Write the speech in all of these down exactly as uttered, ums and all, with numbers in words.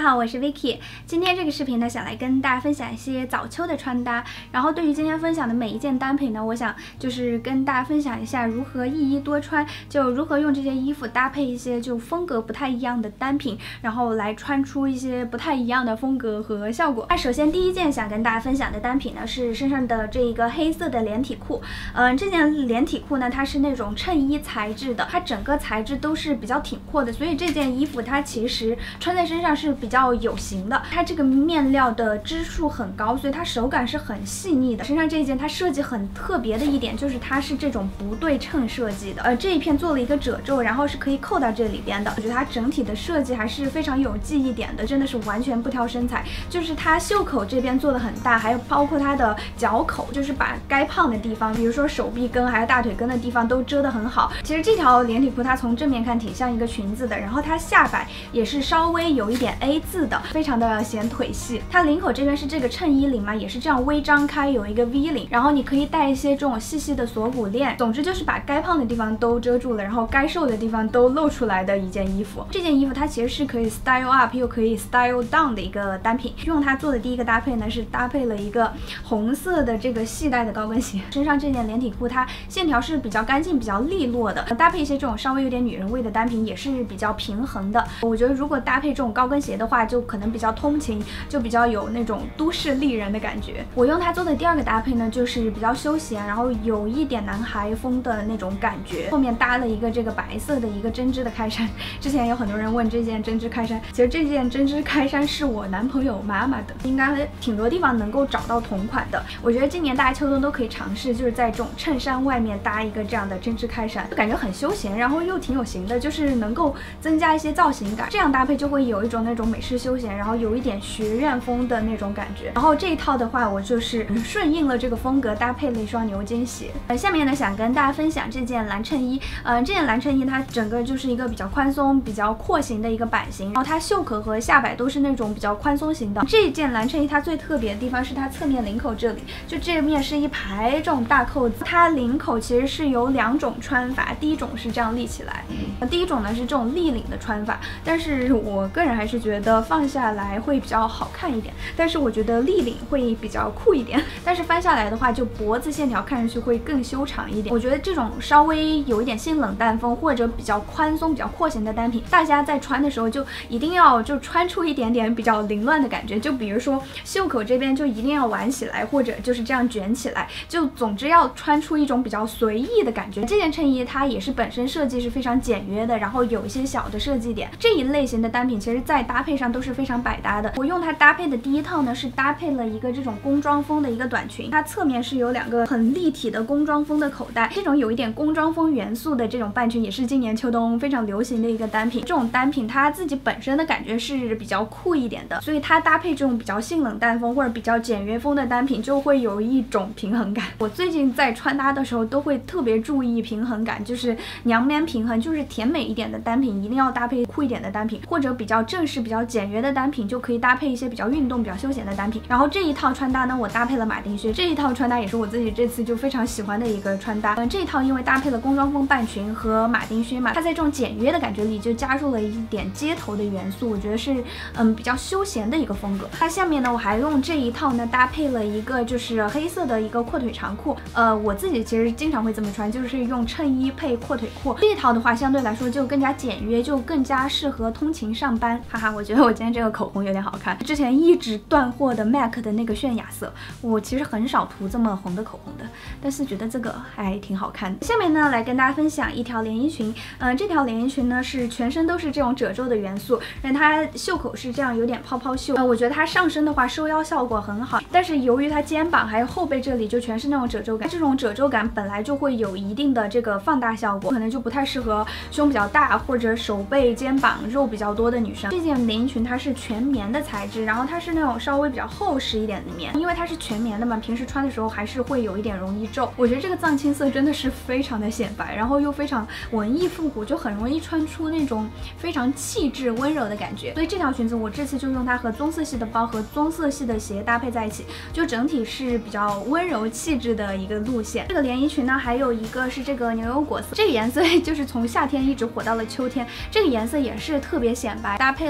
好，我是 Vicky。今天这个视频呢，想来跟大家分享一些早秋的穿搭。然后对于今天分享的每一件单品呢，我想就是跟大家分享一下如何一衣多穿，就如何用这些衣服搭配一些就风格不太一样的单品，然后来穿出一些不太一样的风格和效果。那首先第一件想跟大家分享的单品呢，是身上的这一个黑色的连体裤。嗯、呃，这件连体裤呢，它是那种衬衣材质的，它整个材质都是比较挺阔的，所以这件衣服它其实穿在身上是比较有型的。它这个面料的支数很高，所以它手感是很细腻的。身上这一件它设计很特别的一点就是它是这种不对称设计的，呃，这一片做了一个褶皱，然后是可以扣到这里边的。我觉得它整体的设计还是非常有记忆点的，真的是完全不挑身材。就是它袖口这边做的很大，还有包括它的脚口，就是把该胖的地方，比如说手臂根还有大腿根的地方都遮得很好。其实这条连体裤它从正面看挺像一个裙子的，然后它下摆也是稍微有一点 A 字的，非常的显腿细。它领口这边是这个衬衣领嘛，也是这样微张开，有一个 V 领，然后你可以带一些这种细细的锁骨链。总之就是把该胖的地方都遮住了，然后该瘦的地方都露出来的一件衣服。这件衣服它其实是可以 style up 又可以 style down 的一个单品。用它做的第一个搭配呢，是搭配了一个红色的这个系带的高跟鞋。身上这件连体裤它线条是比较干净比较利落的，搭配一些这种稍微有点女人味的单品也是比较平衡的。我觉得如果搭配这种高跟鞋的话，就可能比较通勤，就比较有那种都市丽人的感觉。我用它做的第二个搭配呢，就是比较休闲，然后有一点男孩风的那种感觉。后面搭了一个这个白色的一个针织的开衫。之前有很多人问这件针织开衫，其实这件针织开衫是我男朋友妈妈的，应该挺多地方能够找到同款的。我觉得今年大家秋冬都可以尝试，就是在这种衬衫外面搭一个这样的针织开衫，就感觉很休闲，然后又挺有型的，就是能够增加一些造型感。这样搭配就会有一种那种美式休闲，然后有一点学院风的那种感觉。然后这一套的话，我就是顺应了这个风格，搭配了一双牛津鞋。呃，下面呢想跟大家分享这件蓝衬衣。呃，这件蓝衬衣它整个就是一个比较宽松、比较廓形的一个版型，然后它袖口和下摆都是那种比较宽松型的。这件蓝衬衣它最特别的地方是它侧面领口这里，就这面是一排这种大扣子。它领口其实是有两种穿法，第一种是这样立起来，第一种呢是这种立领的穿法，但是我个人还是觉得放下来会比较好看一点，但是我觉得立领会比较酷一点，但是翻下来的话，就脖子线条看上去会更修长一点。我觉得这种稍微有一点性冷淡风或者比较宽松、比较廓形的单品，大家在穿的时候就一定要就穿出一点点比较凌乱的感觉。就比如说袖口这边就一定要挽起来，或者就是这样卷起来，就总之要穿出一种比较随意的感觉。这件衬衣它也是本身设计是非常简约的，然后有一些小的设计点。这一类型的单品其实在搭配上都是非常百搭的。我用它搭配的第一套呢，是搭配了一个这种工装风的一个短裙，它侧面是有两个很立体的工装风的口袋，这种有一点工装风元素的这种半裙也是今年秋冬非常流行的一个单品。这种单品它自己本身的感觉是比较酷一点的，所以它搭配这种比较性冷淡风或者比较简约风的单品就会有一种平衡感。我最近在穿搭的时候都会特别注意平衡感，就是娘们平衡，就是甜美一点的单品一定要搭配酷一点的单品，或者比较正式比较简约的单品就可以搭配一些比较运动比较休闲的单品。然后这一套穿搭呢，我搭配了马丁靴，这一套穿搭也是我自己这次就非常喜欢的一个穿搭。嗯，这一套因为搭配了工装风半裙和马丁靴嘛，它在这种简约的感觉里就加入了一点街头的元素，我觉得是嗯比较休闲的一个风格。它下面呢，我还用这一套呢搭配了一个就是黑色的一个阔腿长裤。呃，我自己其实经常会这么穿，就是用衬衣配阔腿裤。这一套的话相对来说就更加简约，就更加适合通勤上班。哈哈，我觉得我今天这个口红有点好看。之前一直断货的 M A C 的那个泫雅色，我其实很少涂这么红的口红的，但是觉得这个还挺好看的。下面呢，来跟大家分享一条连衣裙。嗯、呃，这条连衣裙呢是全身都是这种褶皱的元素，但它袖口是这样有点泡泡袖。呃，我觉得它上身的话收腰效果很好，但是由于它肩膀还有后背这里就全是那种褶皱感，这种褶皱感本来就会有一定的这个放大效果，可能就不太适合胸比较大或者手背肩膀肉比较多的女生。这件连衣裙它是全棉的材质，然后它是那种稍微比较厚实一点的棉，因为它是全棉的嘛，平时穿的时候还是会有一点容易皱。我觉得这个藏青色真的是非常的显白，然后又非常文艺复古，就很容易穿出那种非常气质温柔的感觉。所以这条裙子我这次就用它和棕色系的包和棕色系的鞋搭配在一起，就整体是比较温柔气质的一个路线。这个连衣裙呢，还有一个是这个牛油果色，这个颜色就是从夏天一直火到了秋天，这个颜色也是特别显白，搭配了一个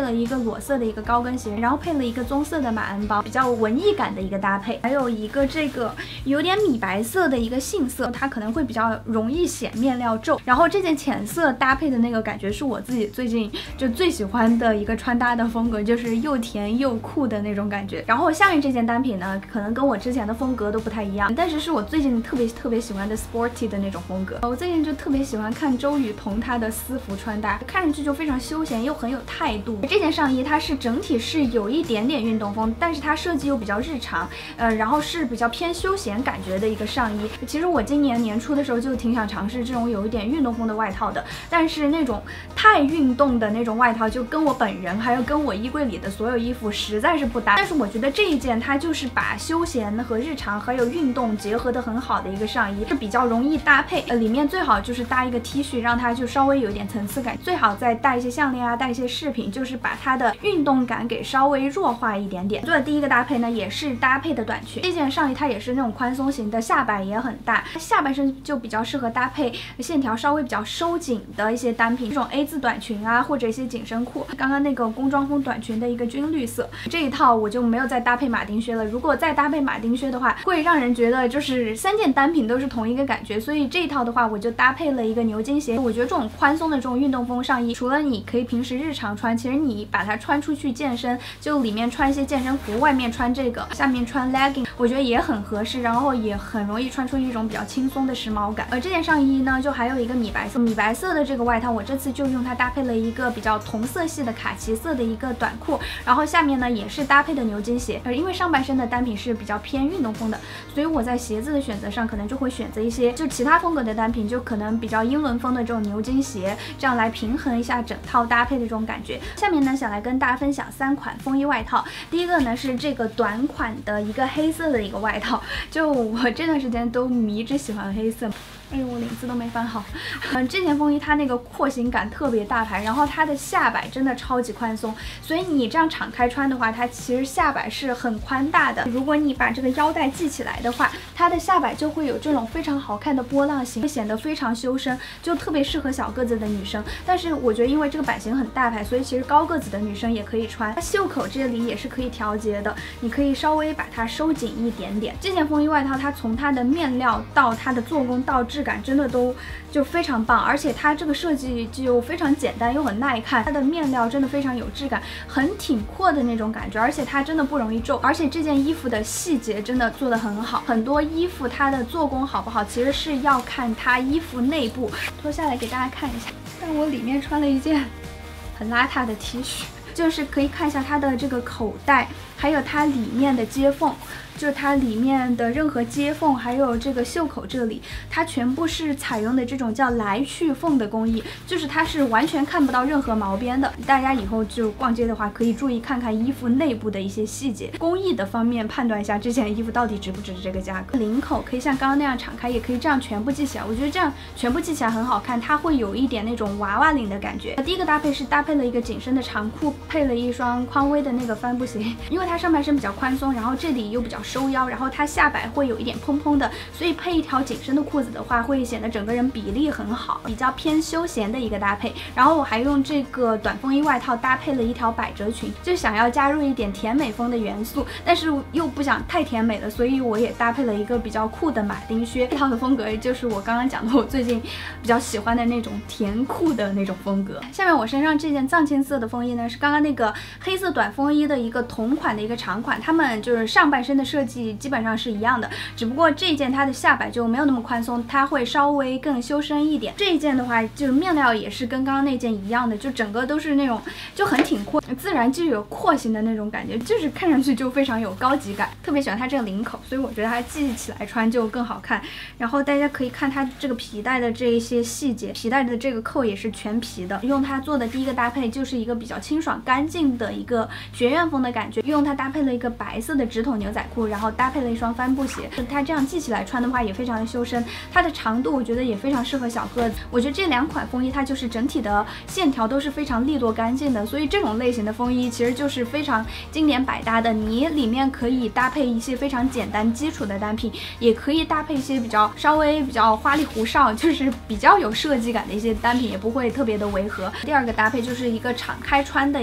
裸色的一个高跟鞋，然后配了一个棕色的马鞍包，比较文艺感的一个搭配。还有一个这个有点米白色的一个杏色，它可能会比较容易显面料皱。然后这件浅色搭配的那个感觉是我自己最近就最喜欢的一个穿搭的风格，就是又甜又酷的那种感觉。然后下面这件单品呢，可能跟我之前的风格都不太一样，但是是我最近特别特别喜欢的 sporty 的那种风格。我最近就特别喜欢看周雨彤她的私服穿搭，看上去就非常休闲又很有态度。这件上衣它是整体是有一点点运动风，但是它设计又比较日常，呃，然后是比较偏休闲感觉的一个上衣。其实我今年年初的时候就挺想尝试这种有一点运动风的外套的，但是那种太运动的那种外套就跟我本人还有跟我衣柜里的所有衣服实在是不搭。但是我觉得这一件它就是把休闲和日常还有运动结合的很好的一个上衣，是比较容易搭配。呃，里面最好就是搭一个 T 恤，让它就稍微有一点层次感，最好再带一些项链啊，带一些饰品，就是把它的运动感给稍微弱化一点点。做的第一个搭配呢，也是搭配的短裙。这件上衣它也是那种宽松型的，下摆也很大，下半身就比较适合搭配线条稍微比较收紧的一些单品，这种 A 字短裙啊，或者一些紧身裤。刚刚那个工装风短裙的一个军绿色，这一套我就没有再搭配马丁靴了。如果再搭配马丁靴的话，会让人觉得就是三件单品都是同一个感觉，所以这一套的话，我就搭配了一个牛津鞋。我觉得这种宽松的这种运动风上衣，除了你可以平时日常穿，其实你把它穿出去健身，就里面穿一些健身服，外面穿这个，下面穿 legging， 我觉得也很合适，然后也很容易穿出一种比较轻松的时髦感。而这件上衣呢，就还有一个米白色，米白色的这个外套，我这次就用它搭配了一个比较同色系的卡其色的一个短裤，然后下面呢也是搭配的牛津鞋。呃，因为上半身的单品是比较偏运动风的，所以我在鞋子的选择上可能就会选择一些就其他风格的单品，就可能比较英伦风的这种牛津鞋，这样来平衡一下整套搭配的这种感觉。下面呢，想来跟大家分享三款风衣外套。第一个呢是这个短款的一个黑色的一个外套，就我这段时间都迷之喜欢黑色。哎呦，我领子都没翻好。嗯，这件风衣它那个廓形感特别大牌，然后它的下摆真的超级宽松，所以你这样敞开穿的话，它其实下摆是很宽大的。如果你把这个腰带系起来的话，它的下摆就会有这种非常好看的波浪形，会显得非常修身，就特别适合小个子的女生。但是我觉得因为这个版型很大牌，所以其实高个子的女生也可以穿。它袖口这里也是可以调节的，你可以稍微把它收紧一点点。这件风衣外套它从它的面料到它的做工到质感真的都就非常棒，而且它这个设计就非常简单又很耐看，它的面料真的非常有质感，很挺阔的那种感觉，而且它真的不容易皱，而且这件衣服的细节真的做得很好。很多衣服它的做工好不好，其实是要看它衣服内部。脱下来给大家看一下，但我里面穿了一件很邋遢的 T 恤，就是可以看一下它的这个口袋，还有它里面的接缝。就是它里面的任何接缝，还有这个袖口这里，它全部是采用的这种叫来去缝的工艺，就是它是完全看不到任何毛边的。大家以后就逛街的话，可以注意看看衣服内部的一些细节，工艺的方面判断一下这件衣服到底值不值这个价格。领口可以像刚刚那样敞开，也可以这样全部系起来，我觉得这样全部系起来很好看，它会有一点那种娃娃领的感觉。第一个搭配是搭配了一个紧身的长裤，配了一双匡威的那个帆布鞋，因为它上半身比较宽松，然后这里又比较收腰，然后它下摆会有一点蓬蓬的，所以配一条紧身的裤子的话，会显得整个人比例很好，比较偏休闲的一个搭配。然后我还用这个短风衣外套搭配了一条百褶裙，就想要加入一点甜美风的元素，但是又不想太甜美了，所以我也搭配了一个比较酷的马丁靴。这套的风格就是我刚刚讲的，我最近比较喜欢的那种甜酷的那种风格。下面我身上这件藏青色的风衣呢，是刚刚那个黑色短风衣的一个同款的一个长款，它们就是上半身的设计基本上是一样的，只不过这件它的下摆就没有那么宽松，它会稍微更修身一点。这一件的话，就是面料也是跟刚刚那件一样的，就整个都是那种就很挺阔，自然就有廓形的那种感觉，就是看上去就非常有高级感。特别喜欢它这个领口，所以我觉得它系起来穿就更好看。然后大家可以看它这个皮带的这一些细节，皮带的这个扣也是全皮的。用它做的第一个搭配就是一个比较清爽干净的一个学院风的感觉，用它搭配了一个白色的直筒牛仔裤，然后搭配了一双帆布鞋。它这样系起来穿的话也非常的修身，它的长度我觉得也非常适合小个子。我觉得这两款风衣它就是整体的线条都是非常利落干净的，所以这种类型的风衣其实就是非常经典百搭的。你里面可以搭配一些非常简单基础的单品，也可以搭配一些比较稍微比较花里胡哨，就是比较有设计感的一些单品，也不会特别的违和。第二个搭配就是一个敞开穿的一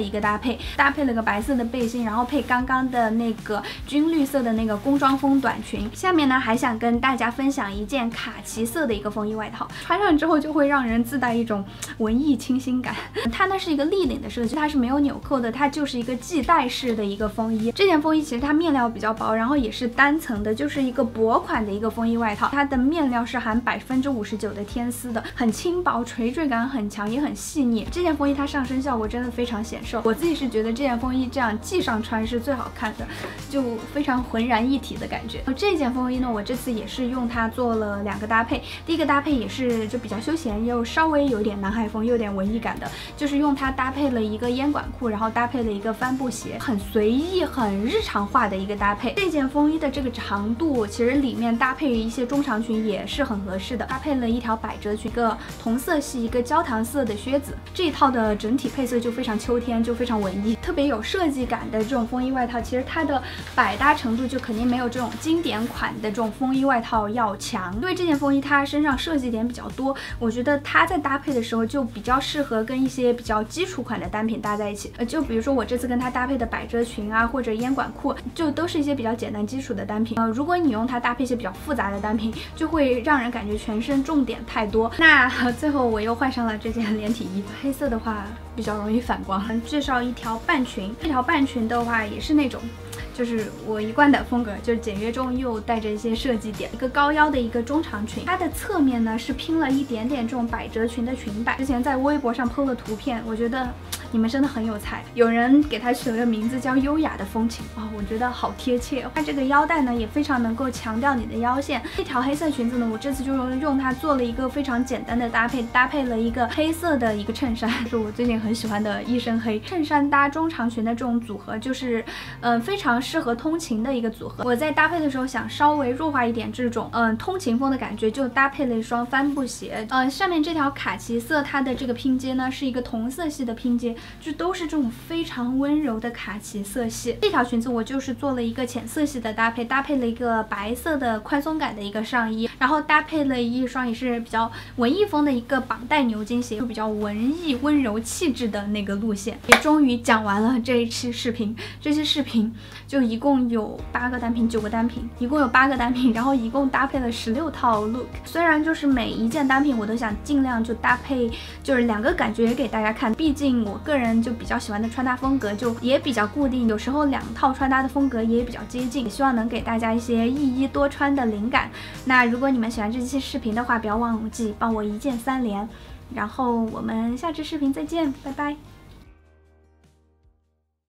一个搭配，搭配了个白色的背心，然后配刚刚的那个军绿色的那个工装风短裙。下面呢还想跟大家分享一件卡其色的一个风衣外套，穿上之后就会让人自带一种文艺清新感。它呢是一个立领的设计，它是没有纽扣的，它就是一个系带式的一个风衣。这件风衣其实它面料比较薄，然后也是单层的，就是一个薄款的一个风衣外套。它的面料是含百分之五十九的天丝的，很轻薄，垂坠感很强，也很细腻。这件风衣它上身效果真的非常显瘦，我自己是觉得这件风衣这样系上穿是最好看的，就非常浑然一体的感觉。这件风衣呢，我这次也是用它做了两个搭配。第一个搭配也是就比较休闲，又稍微有点南海风，又有点文艺感的，就是用它搭配了一个烟管裤，然后搭配了一个帆布鞋，很随意、很日常化的一个搭配。这件风衣的这个长度，其实里面搭配一些中长裙也是很合适的，搭配了一条百褶裙，一个同色系，一个焦糖色的靴子。这一套的整体配色就非常秋天，就非常文艺，特别有设计感的这种风衣外套，其实它的百搭程度就肯定没有这种经典款的这种风衣外套要强。因为这件风衣它身上设计点比较多，我觉得它在搭配的时候就比较适合跟一些比较基础款的单品搭在一起。呃，就比如说我这次跟它搭配的百褶裙啊，或者烟管裤，就都是一些比较简单基础的单品。呃，如果你用它搭配一些比较复杂的单品，就会让人感觉全身重点太多。那最后我又换上了这件连体衣，黑色的话比较容易反光。介绍一条半裙，这条半裙的话也是那种。就是我一贯的风格，就是简约中又带着一些设计点，一个高腰的一个中长裙，它的侧面呢是拼了一点点这种百褶裙的裙摆。之前在微博上 P O 了图片，我觉得你们真的很有才，有人给它取了个名字叫优雅的风情啊、哦，我觉得好贴切。它这个腰带呢也非常能够强调你的腰线。这条黑色裙子呢，我这次就用它做了一个非常简单的搭配，搭配了一个黑色的一个衬衫，是我最近很喜欢的一身黑衬衫搭中长裙的这种组合，就是嗯、呃、非常适合通勤的一个组合。我在搭配的时候想稍微弱化一点这种嗯、呃、通勤风的感觉，就搭配了一双帆布鞋。呃，上面这条卡其色，它的这个拼接呢是一个同色系的拼接，就都是这种非常温柔的卡其色系。这条裙子我就是做了一个浅色系的搭配，搭配了一个白色的宽松感的一个上衣，然后搭配了一双也是比较文艺风的一个绑带牛津鞋，就比较文艺温柔气质的那个路线。也终于讲完了这一期视频，这期视频就一共有八个单品，九个单品，一共有八个单品，然后一共搭配了十六套 look。虽然就是每一件单品我都想尽量就搭配就是两个感觉给大家看，毕竟我个人就比较喜欢的穿搭风格就也比较固定，有时候两套穿搭的风格也比较接近，也希望能给大家一些一衣多穿的灵感。那如果你们喜欢这期视频的话，不要忘记帮我一键三连，然后我们下期视频再见，拜拜。